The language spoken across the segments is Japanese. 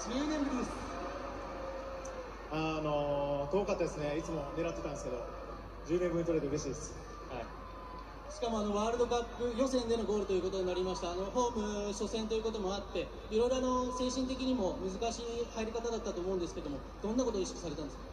10年ぶりです。 遠かったですね。いつも狙ってたんですけど、10年分に取れて嬉しいです。はい。 しかもワールドカップ予選でのゴールということになりました。ホーム初戦ということもあって、いろいろ精神的にも難しい入り方だったと思うんですけども、どんなことを意識されたんですか？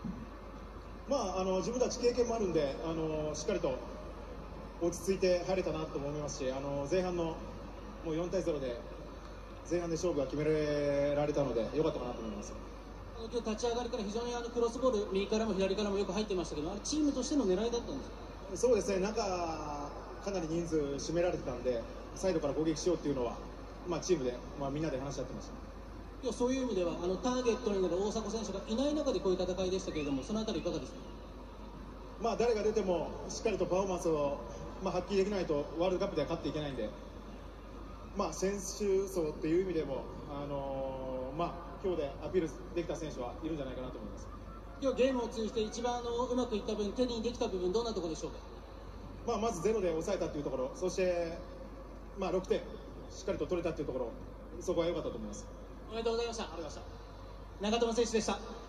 自分たち経験もあるんで、しっかりと落ち着いて入れたなと思いますし、前半のもう4対0で前半で勝負が決められたので良かったかなと思います。 今日立ち上がりから非常にクロスボール右からも左からもよく入ってましたけど、あれチームとしての狙いだったんですか？ そうですね、中かなり人数占められてたんで、サイドから攻撃しようっていうのは、チームで、みんなで話し合ってました。 いや、そういう意味ではターゲットになる大迫選手がいない中でこういう戦いでしたけれども、そのあたりいかがですか？ 誰が出てもしっかりとパフォーマンスを、発揮できないとワールドカップでは勝っていけないんで、選手層っていう意味でも、今日でアピールできた選手はいるんじゃないかなと思います。 今日ゲームを通じて一番うまくいった分、手にできた部分、どんなところでしょうか？ まず0で抑えたというところ、そして、6点しっかりと取れたというところ、そこは良かったと思います。 おめでとうございました。 ありがとうございました。 長友選手でした。